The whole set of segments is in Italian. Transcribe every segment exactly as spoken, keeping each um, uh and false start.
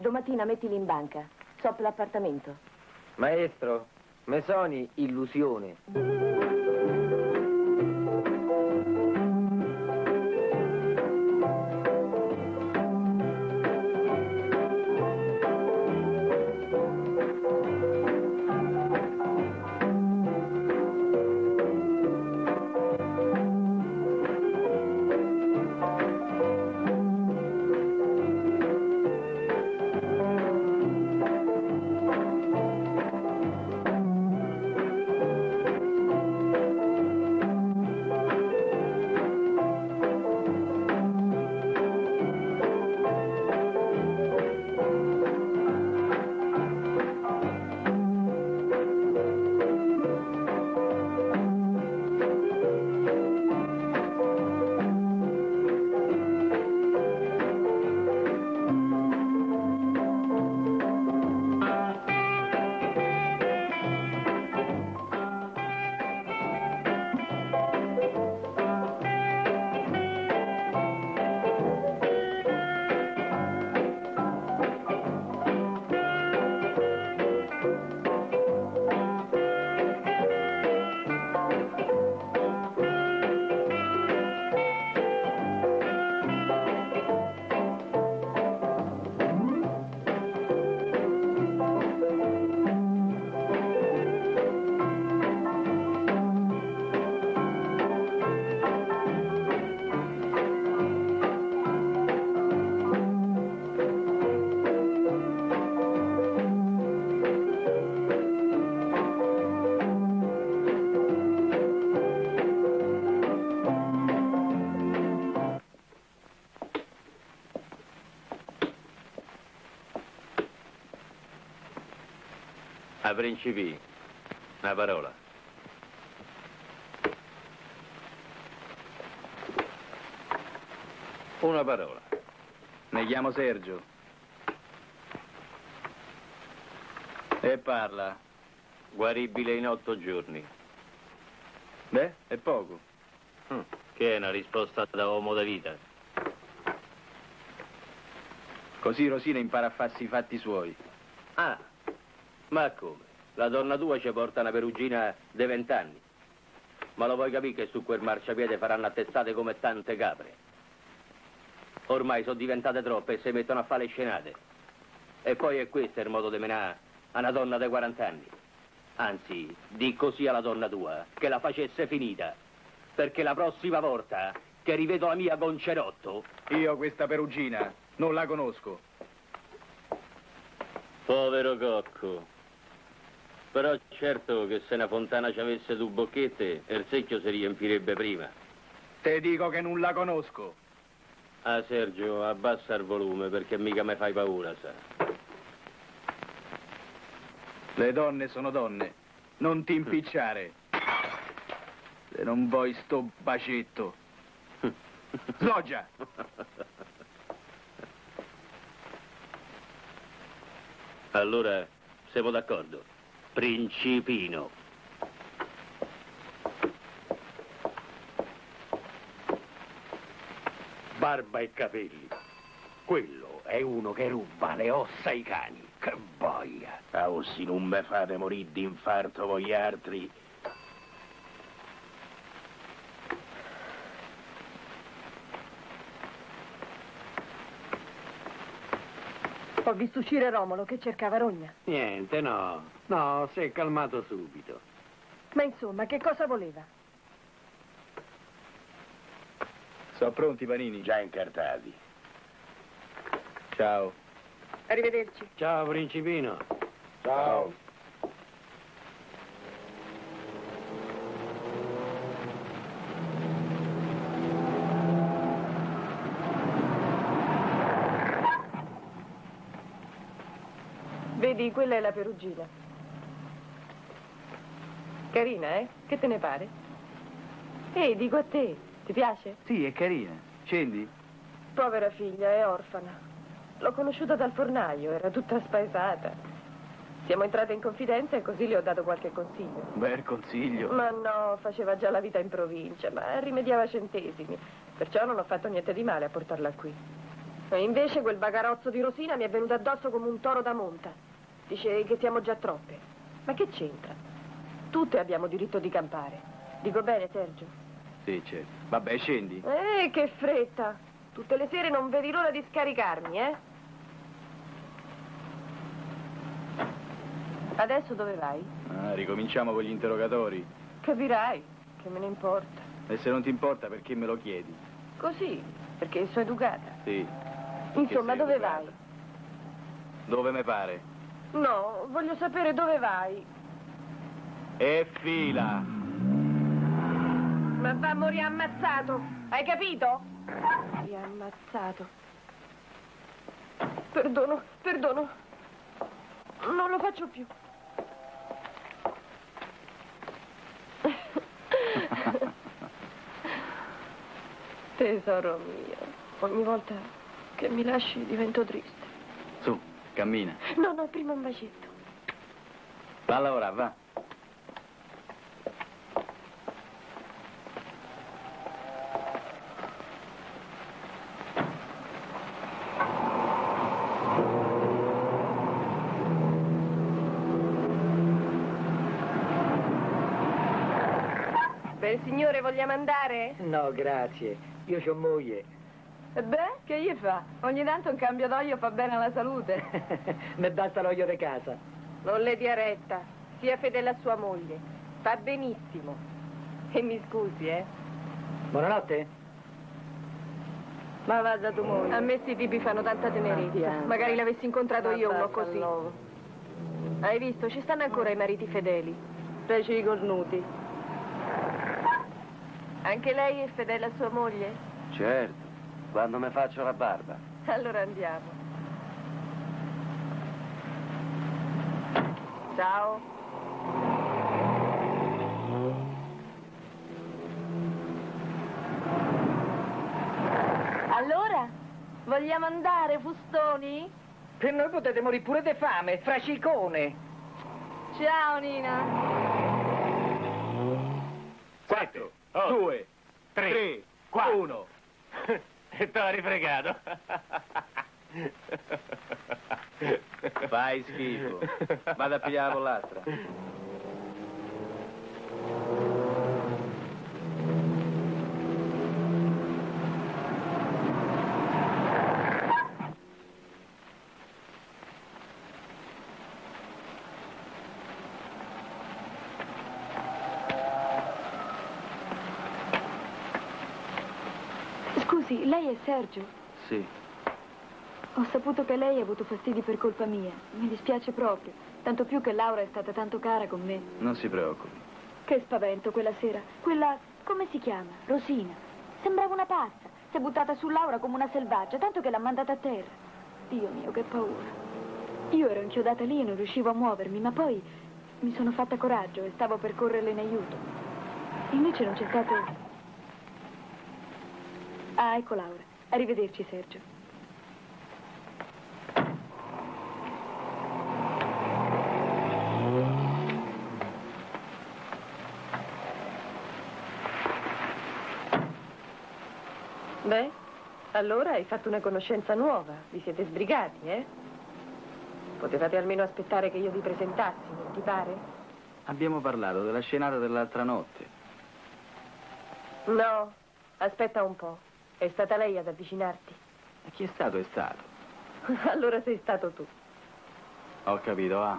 domattina mettili in banca, sotto l'appartamento. Maestro, me soni illusione. A Principi, una parola. Una parola. Mi chiamo Sergio. E parla. Guaribile in otto giorni. Beh, è poco. Hm, che è una risposta da uomo da vita. Così Rosina impara a farsi i fatti suoi. Ah, ma come? La donna tua ci porta una perugina di vent'anni. Ma lo vuoi capire che su quel marciapiede faranno attestate come tante capre? Ormai sono diventate troppe e si mettono a fare le scenate. E poi è questo il modo di menare a una donna di quaranta anni. Anzi, di così alla donna tua, che la facesse finita. Perché la prossima volta che rivedo la mia con Cerotto... Io questa perugina non la conosco. Povero cocco. Però certo che se una fontana ci avesse due bocchette, il secchio si riempirebbe prima. Te dico che non la conosco. Ah, Sergio, abbassa il volume, perché mica mi fai paura, sa. Le donne sono donne. Non ti impicciare. Se non vuoi sto bacetto. Sloggia! Allora, siamo d'accordo. Principino. Barba e capelli. Quello è uno che ruba le ossa ai cani. Che boia. Ah, oh, se non me fate morire di infarto voi altri. Ho visto uscire Romolo che cercava Rogna. Niente, no. No, si è calmato subito. Ma insomma, che cosa voleva? Sono pronti i panini? Già incartati. Ciao. Arrivederci. Ciao, Principino. Ciao. Vedi, quella è la perugina. Carina, eh? Che te ne pare? Ehi, dico a te, ti piace? Sì, è carina. Scendi? Povera figlia, è orfana. L'ho conosciuta dal fornaio, era tutta spaesata. Siamo entrate in confidenza e così le ho dato qualche consiglio. Bel consiglio. Ma no, faceva già la vita in provincia, ma rimediava centesimi. Perciò non ho fatto niente di male a portarla qui. E invece quel bagarozzo di Rosina mi è venuto addosso come un toro da monta. Dice che siamo già troppe. Ma che c'entra? Tutte abbiamo diritto di campare. Dico bene, Sergio? Sì, certo. Vabbè, scendi. Eh, che fretta. Tutte le sere non vedi l'ora di scaricarmi, eh? Adesso dove vai? Ah, ricominciamo con gli interrogatori. Capirai, che me ne importa. E se non ti importa, perché me lo chiedi? Così, perché sono educata. Sì. Insomma, sei dove educata. vai? Dove mi pare? No, voglio sapere dove vai. E fila. Ma va a morire ammazzato, hai capito? Mi ha ammazzato. Perdono, perdono. Non lo faccio più. Tesoro mio, ogni volta che mi lasci divento triste. Su, cammina. No, no, prima un bacetto. Va a lavorare, va. Per il signore vogliamo andare? No, grazie. Io c'ho moglie. E beh, che gli fa? Ogni tanto un cambio d'olio fa bene alla salute. Mi basta l'olio di casa. Non le dia retta, sia fedele a sua moglie. Fa benissimo. E mi scusi, eh? Buonanotte. Ma vada tu moglie. A me sti tipi fanno tanta tenerezza. Magari l'avessi incontrato io uno così. Hai visto? Ci stanno ancora i mariti fedeli. Specie i cornuti. Anche lei è fedele a sua moglie? Certo, quando mi faccio la barba. Allora andiamo. Ciao. Allora, vogliamo andare, fustoni? Per noi potete morire pure di fame, fracicone. Ciao, Nina. Quattro, Oh. due, Tre, tre, quattro. uno. E te l'ho rifregato. Fai schifo. Vado a pigliare la pollastra. Scusi, lei è Sergio? Sì. Ho saputo che lei ha avuto fastidi per colpa mia. Mi dispiace proprio. Tanto più che Laura è stata tanto cara con me. Non si preoccupi. Che spavento quella sera. Quella... come si chiama? Rosina. Sembrava una pazza. Si è buttata su Laura come una selvaggia, tanto che l'ha mandata a terra. Dio mio, che paura. Io ero inchiodata lì e non riuscivo a muovermi, ma poi mi sono fatta coraggio e stavo per correrle in aiuto. Invece non c'è stato... Ah, ecco Laura. Arrivederci, Sergio. Beh, allora hai fatto una conoscenza nuova. Vi siete sbrigati, eh? Potevate almeno aspettare che io vi presentassi, non ti pare? Abbiamo parlato della scenata dell'altra notte. No, aspetta un po'. È stata lei ad avvicinarti. E chi è stato è stato. Allora sei stato tu. Ho capito, va.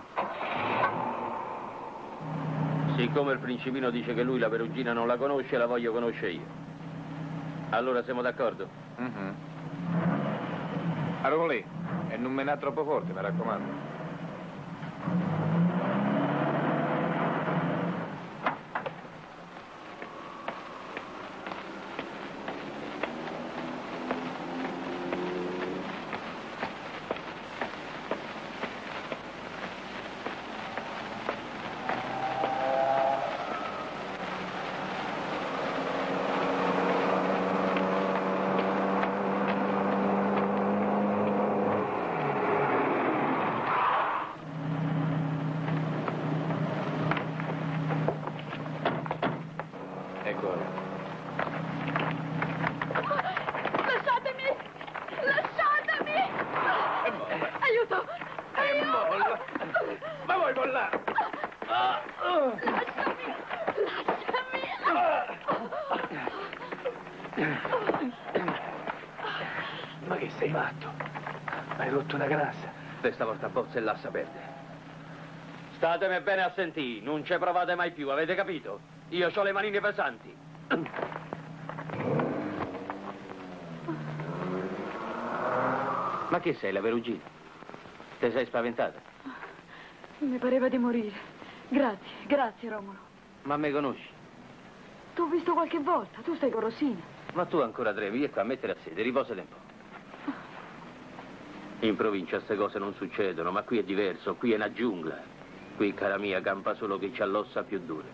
Siccome il principino dice che lui la Perugina non la conosce, la voglio conoscere io. Allora siamo d'accordo? Mm-hmm. Allora lì, e non me ne ha troppo forte, mi raccomando. Ma che sei matto? Hai rotto una grassa. Questa volta bozza e l'assa perde. Statemi bene a sentire, non ci provate mai più, avete capito? Io ho le manine pesanti. Ma che sei, la Perugina? Te sei spaventata? Mi pareva di morire. Grazie, grazie Romolo. Ma me conosci? T'ho visto qualche volta, tu stai con Rosina. Ma tu ancora trevi, e qua a mettere a sede, riposati un po'. In provincia queste cose non succedono, ma qui è diverso, qui è una giungla. Qui, cara mia, campa solo chi c'ha l'ossa più dure.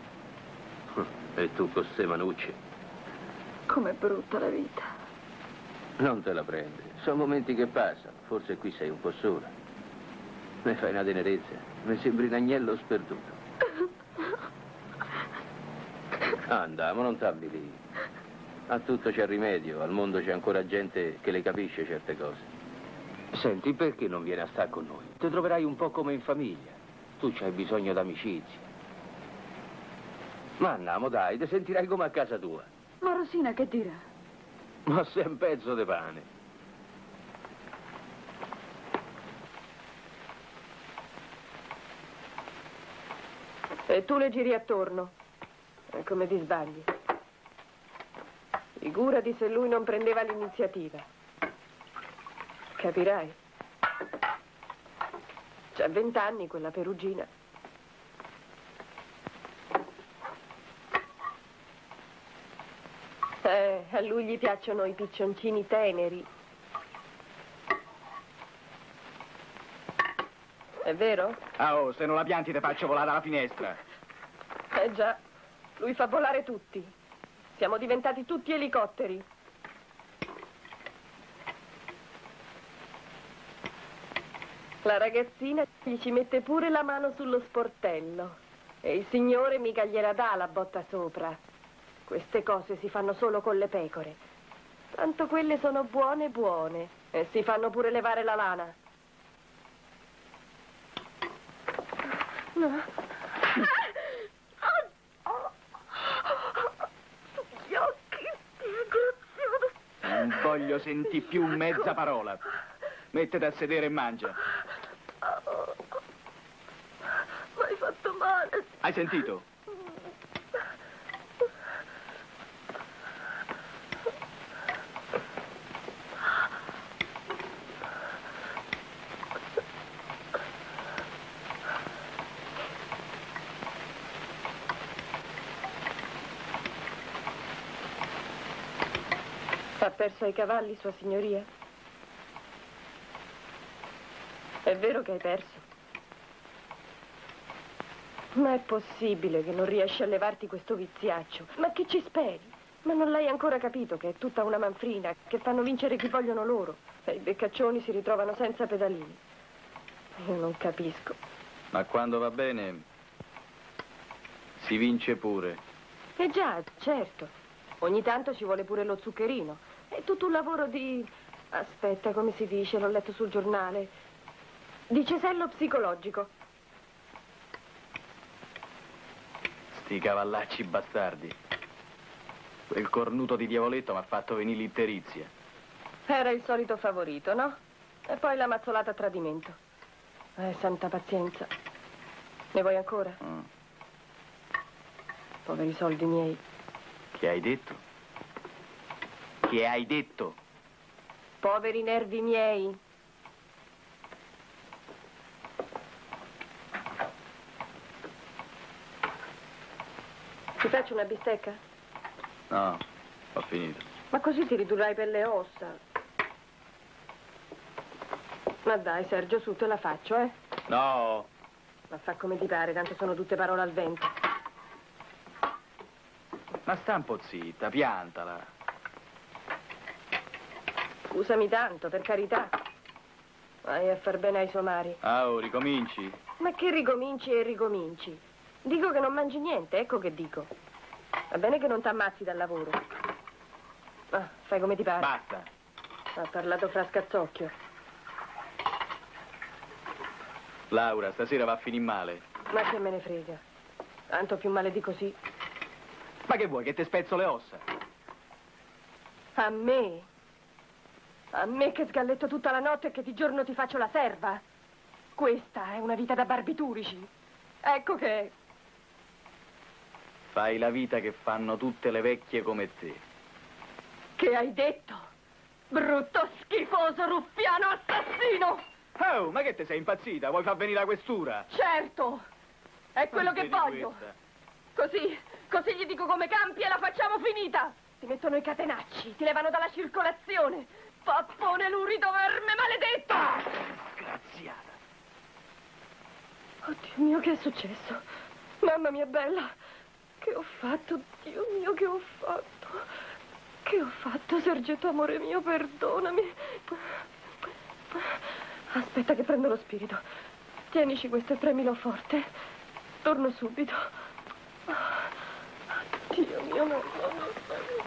E tu con ste manucce. Com'è brutta la vita. Non te la prendi, sono momenti che passano, forse qui sei un po' sola. Ne fai una tenerezza, mi sembri un agnello sperduto. Andiamo, non t'abili. A tutto c'è rimedio, al mondo c'è ancora gente che le capisce certe cose. Senti, perché non vieni a stare con noi? Ti troverai un po' come in famiglia. Tu c'hai bisogno d'amicizia. Ma andiamo, dai, ti sentirai come a casa tua. Ma Rosina che dirà? Ma sei un pezzo di pane. E tu le giri attorno. E come ti sbagli. Figurati se lui non prendeva l'iniziativa. Capirai. C'ha vent'anni quella Perugina. Eh, a lui gli piacciono i piccioncini teneri. È vero? Ah, oh, se non la pianti te faccio volare alla finestra. Eh già, lui fa volare tutti. Siamo diventati tutti elicotteri. La ragazzina gli ci mette pure la mano sullo sportello. E il signore mica gliela dà la botta sopra. Queste cose si fanno solo con le pecore. Tanto quelle sono buone buone. E si fanno pure levare la lana. No. Gli occhi, disgraziato. Non voglio sentire più mezza parola. Mettete a sedere e mangia. M'hai fatto male. Hai sentito? Ha perso ai cavalli, sua signoria? È vero che hai perso? Ma è possibile che non riesci a levarti questo viziaccio? Ma che ci speri? Ma non l'hai ancora capito che è tutta una manfrina, che fanno vincere chi vogliono loro. E i beccaccioni si ritrovano senza pedalini. Io non capisco. Ma quando va bene, si vince pure. Eh già, certo. Ogni tanto ci vuole pure lo zuccherino. È tutto un lavoro di... Aspetta, come si dice? L'ho letto sul giornale. Di cesello psicologico. Sti cavallacci bastardi. Quel cornuto di diavoletto mi ha fatto venire l'itterizia. Era il solito favorito, no? E poi la mazzolata a tradimento. Eh, santa pazienza. Ne vuoi ancora? Mm. Poveri soldi miei. Che hai detto? Che hai detto? Poveri nervi miei. Ti faccio una bistecca? No, ho finito. Ma così ti ridurrai per le ossa. Ma dai, Sergio, su, te la faccio, eh? No. Ma fa come ti pare, tanto sono tutte parole al vento. Ma sta un po' zitta, piantala. Scusami tanto, per carità. Vai a far bene ai somari. Ah, oh, ricominci? Ma che ricominci e ricominci? Dico che non mangi niente, ecco che dico. Va bene che non t'ammazzi dal lavoro. Ah, fai come ti pare. Basta. Ha parlato fra scazzocchio. Laura, stasera va a finire male. Ma che me ne frega. Tanto più male di così. Ma che vuoi, che ti spezzo le ossa? A me? A me che sgalletto tutta la notte e che di giorno ti faccio la serva? Questa è una vita da barbiturici. Ecco che... Fai la vita che fanno tutte le vecchie come te. Che hai detto? Brutto, schifoso, ruffiano, assassino! Oh, ma che te sei impazzita? Vuoi far venire la questura? Certo! È quello Non che vedi voglio! questa? Così, così gli dico come campi e la facciamo finita! Ti mettono i catenacci, ti levano dalla circolazione! Pappone lurido, verme maledetto! Ah, disgraziata! Oddio mio, che è successo? Mamma mia bella, che ho fatto? Dio mio, che ho fatto? Che ho fatto, Sergetto, amore mio, perdonami. Aspetta che prendo lo spirito. Tienici questo e premilo forte. Torno subito. Dio mio, mamma mia.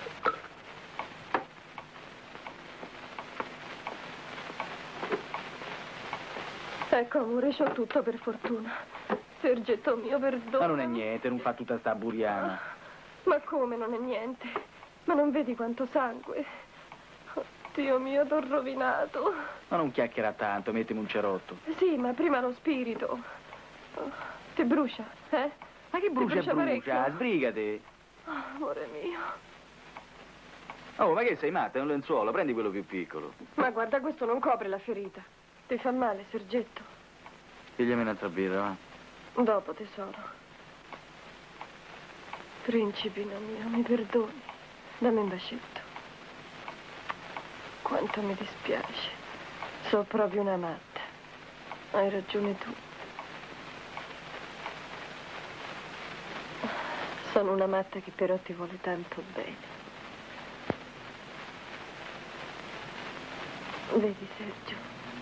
Ecco, amore, c'ho tutto per fortuna. Sergetto mio, perdono. Ma non è niente, non fa tutta sta buriana. Ma come non è niente? Ma non vedi quanto sangue? Oh, Dio mio, t'ho rovinato. Ma non chiacchiera tanto, mettimi un cerotto. Sì, ma prima lo spirito. Oh, ti brucia, eh? Ma che brucia, brucia brucia? parecchio? Sbrigati. Oh, amore mio. Oh, ma che sei matta? È un lenzuolo, prendi quello più piccolo. Ma guarda, questo non copre la ferita. Ti fa male, Sergetto? Pigliami un'altra birra, va? Dopo, tesoro. Principino mio, mi perdoni. Dammi un bacetto. Quanto mi dispiace. So proprio una matta. Hai ragione tu. Sono una matta che però ti vuole tanto bene. Vedi, Sergio,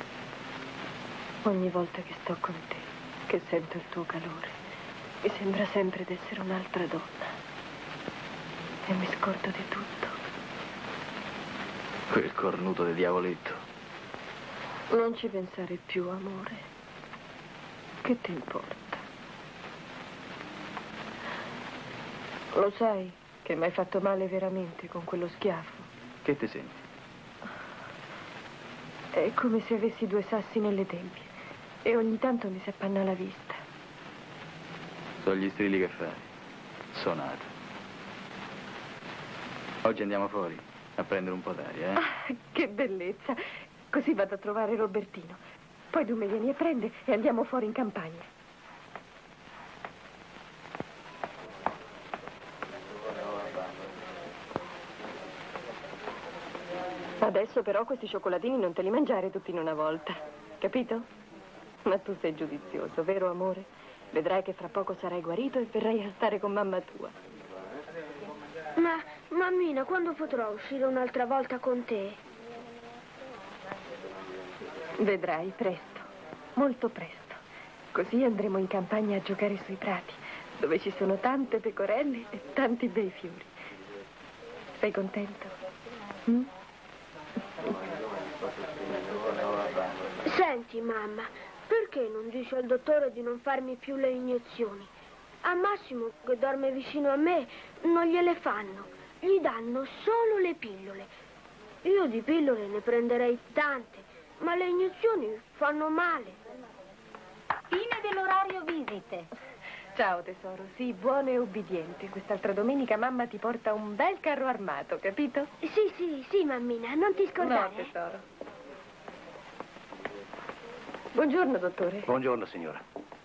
ogni volta che sto con te, che sento il tuo calore, mi sembra sempre di essere un'altra donna. E mi scordo di tutto. Quel cornuto di diavoletto. Non ci pensare più, amore. Che ti importa? Lo sai che mi hai fatto male veramente con quello schiaffo? Che ti senti? È come se avessi due sassi nelle tempie e ogni tanto mi si appanna la vista. Sono gli strilli che fai. Sonata. Oggi andiamo fuori a prendere un po' d'aria, eh? Ah, che bellezza! Così vado a trovare Robertino. Poi tu mi vieni a prendere e andiamo fuori in campagna. Adesso però questi cioccolatini non te li mangiare tutti in una volta, capito? Ma tu sei giudizioso, vero amore? Vedrai che fra poco sarai guarito e verrai a stare con mamma tua. Ma, mammina, quando potrò uscire un'altra volta con te? Vedrai, presto, molto presto. Così andremo in campagna a giocare sui prati, dove ci sono tante pecorelle e tanti bei fiori. Sei contento? Mm? Senti, mamma, perché non dici al dottore di non farmi più le iniezioni? Al massimo che dorme vicino a me non gliele fanno, gli danno solo le pillole. Io di pillole ne prenderei tante, ma le iniezioni fanno male. Fine dell'orario visite. Ciao tesoro, sii buono e obbediente. Quest'altra domenica mamma ti porta un bel carro armato, capito? Sì, sì, sì, mammina, non ti scordare. No, tesoro. Buongiorno, dottore. Buongiorno, signora.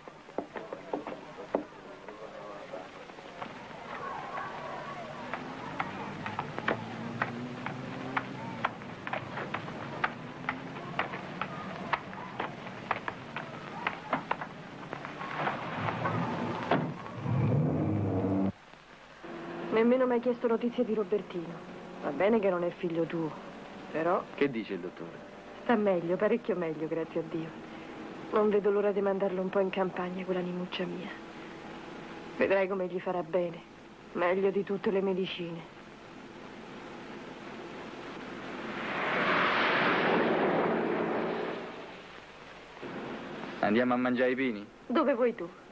Nemmeno mi hai chiesto notizie di Robertino. Va bene che non è figlio tuo, però Che dice il dottore? sta meglio, parecchio meglio, grazie a Dio. Non vedo l'ora di mandarlo un po' in campagna, quell'animuccia mia. Vedrai come gli farà bene. Meglio di tutte le medicine. Andiamo a mangiare i pini? Dove vuoi tu?